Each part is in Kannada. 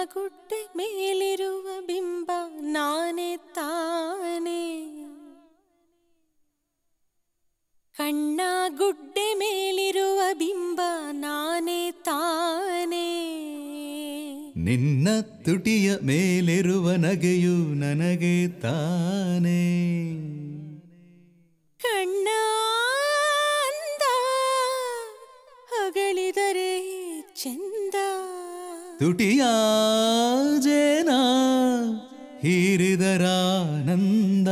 ಗುಡ್ಡೆ ಮೇಲಿರುವ ಬಿಂಬ ನಾನೇ ತಾನೇ. ಕಣ್ಣ ಗುಡ್ಡೆ ಮೇಲಿರುವ ಬಿಂಬ ನಾನೇ ತಾನೇ. ನಿನ್ನ ತುಟಿಯ ಮೇಲಿರುವ ನಗೆಯು ನನಗೆ ತಾನೇ. ಕಣ್ಣ ಅಂದ ಹೊಗಳಿದರೆ ಚಂದ. ತುಟಿಯ ಜೇನ ಹೀರಿದರಾನಂದ.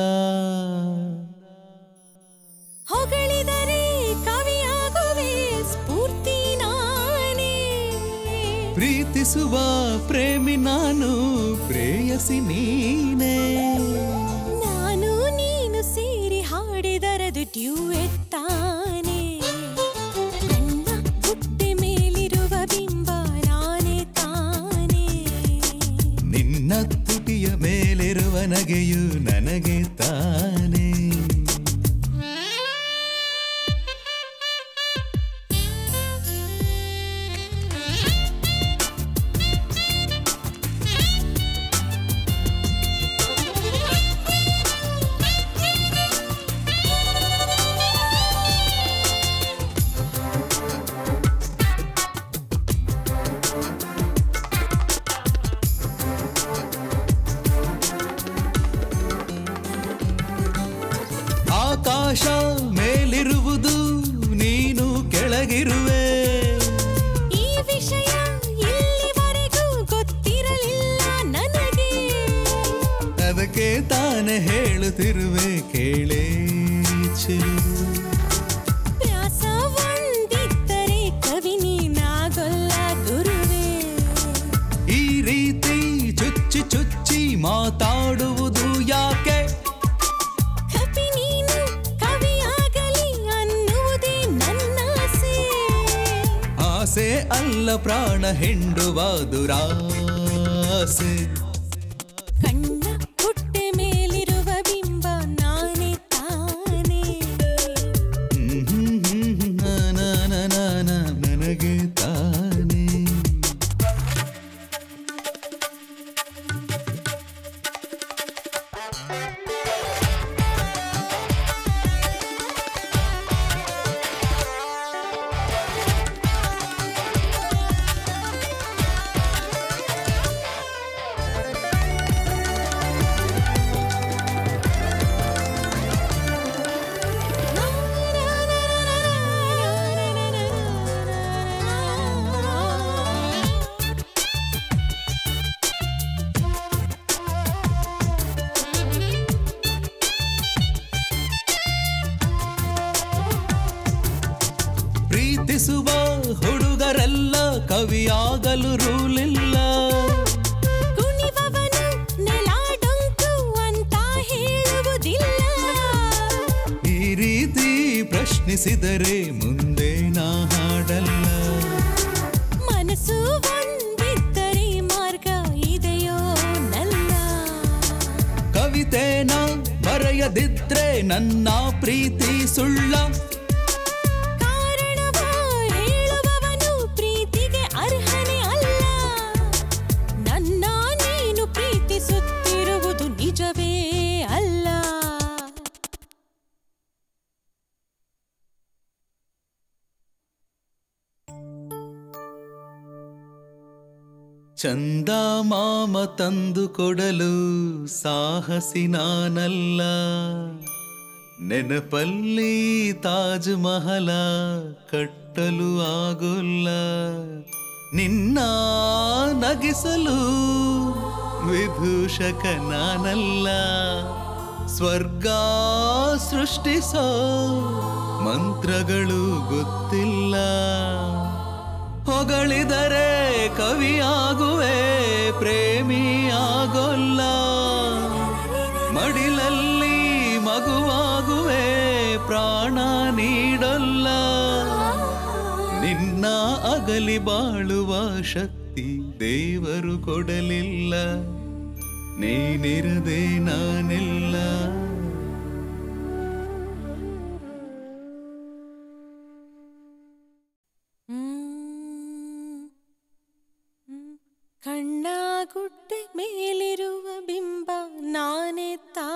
ಹೊಗಳಿದರೆ ಕವಿಯಾಗುವೆ ಸ್ಫೂರ್ತಿ ನಾನೇ. ಪ್ರೀತಿಸುವ ಪ್ರೇಮಿ ನಾನು, ಪ್ರೇಯಸಿ ನೀನೇ. ನಾನು ನೀನು ಸೇರಿ ಹಾಡಿದರದು ಡ್ಯೂಯೆಟ್ ತಾನೇ. ಕಣ್ಣ ಗುಡ್ಡೆ ಮೇಲಿರುವ ಬಿಂಬ ನಾನೇ ತಾನೇ. ನಿನ್ನ ತುಟಿಯ ಮೇಲಿರುವ ನಗೆಯು ನನಗೆ ತಾನೇ. ಆಕಾಶ ಮೇಲಿರುವುದು, ನೀನು ಕೆಳಗಿರುವೆ. ಈ ವಿಷಯ ಇಲ್ಲಿವರೆಗೂ ಗೊತ್ತಿರಲಿಲ್ಲ ನನಗೆ. ಅದಕ್ಕೆ ತಾನೇ ಹೇಳುತ್ತಿರುವೆ ಕೇಳೇ ಚಿರು. ವ್ಯಾಸ ಒಂದಿದ್ದರೆ ಕವಿ ನೀನಾಗೊಲ್ಲ ಗುರುವೇ. ಈ ರೀತಿ ಚುಚ್ಚಿ ಚುಚ್ಚಿ ಮಾತಾಡುವುದು ಯಾಕೆ? ಕವಿ ನೀನು ಕವಿಯಾಗಲಿ ಅನ್ನುವುದೇ ನನ್ನ ಆಸೆ. ಆಸೆ ಅಲ್ಲ ಪ್ರಾಣ ಹಿಂಡುವ ದುರಾಸೆ. ಕಣ್ಣ ಗುಡ್ಡೆ ಮೇಲಿರುವ ಬಿಂಬ ನಾನೇ ತಾನೇ. ನನಗೆ ತಾನೇ. ಪ್ರೀತಿಸುವ ಹುಡುಗರೆಲ್ಲ ಕವಿಯಾಗಲು ರೂಲಿಲ್ಲ. ಕುಣಿವವನು ನೆಲಾಡೊಂಕು ಅಂತ ಹೇಳುವುದಿಲ್ಲ. ಈ ರೀತಿ ಪ್ರಶ್ನಿಸಿದರೆ ಮುಂದೆ ನಾ ಹಾಡಲ್ಲ. ಮನಸ್ಸು ಒಂದಿದ್ದರೆ ಮಾರ್ಗ ಇದೆಯೋ ನಲ್ಲ. ಕವಿತೆನ ಬರೆಯದಿದ್ರೆ ನನ್ನ ಪ್ರೀತಿ ಸುಳ್ಳ. ಹೇಳುವವನು ಪ್ರೀತಿಗೆ ಅರ್ಹನೇ ಅಲ್ಲ. ನನ್ನ ನೀನು ಪ್ರೀತಿಸುತ್ತಿರುವುದು ನಿಜವೇ ಅಲ್ಲ. ಚಂದ ಮಾಮ ತಂದು ಕೊಡಲು ಸಾಹಸಿ ನಾನಲ್ಲ. ನೆನಪಲ್ಲಿ ತಾಜ್ ಮಹಲ ಕಟ್ಟಲು ಆಗೋಲ್ಲ. ನಿನ್ನ ನಗಿಸಲು ವಿಭೂಷಕ ನಾನಲ್ಲ. ಸ್ವರ್ಗ ಸೃಷ್ಟಿಸೋ ಮಂತ್ರಗಳು ಗೊತ್ತಿಲ್ಲ. ಹೊಗಳಿದರೆ ಕವಿಯಾಗುವೆ ಪ್ರೇಮಿ ಆಗೋಲ್ಲ. ಮಡಿಲಲ್ಲಿ ಮಗುವಾಗುವೆ ಪ್ರಾಣ ನೀಡಲ್ಲ. ನಿನ್ನ ಅಗಲಿ ಬಾಳುವ ಶಕ್ತಿ ದೇವರು ಕೊಡಲಿಲ್ಲ. ನೀನಿರದೆ ನಾನಿಲ್ಲ. ಕಣ್ಣ ತಾನೇ ತಾ